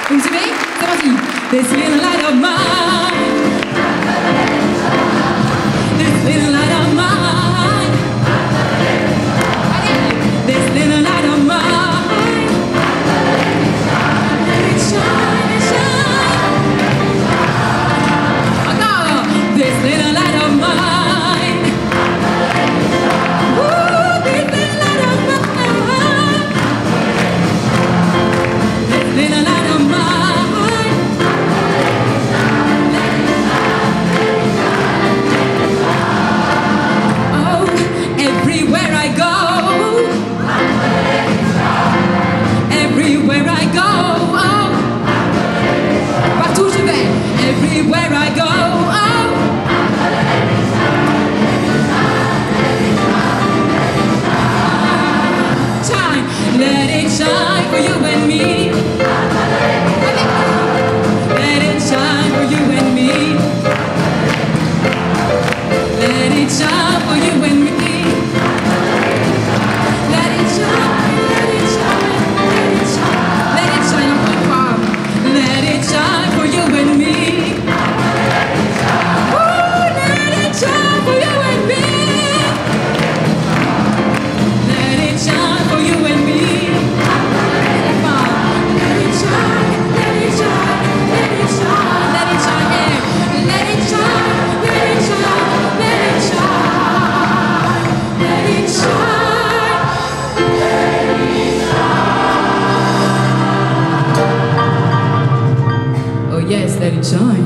Vous suivez? C'est parti. This little light of mine. This little light of mine. This little light of mine. Let it shine, it shine. Encore. This little light of mine. Ooh, this little light of mine. This little light of mine. Everywhere I go, oh, shine, let it shine for you and me. Let it shine for you and me. Let it shine for you and me. Let it shine, let it shine, let it shine, let it shine on my Let it shine for you and me. Yes, let it shine.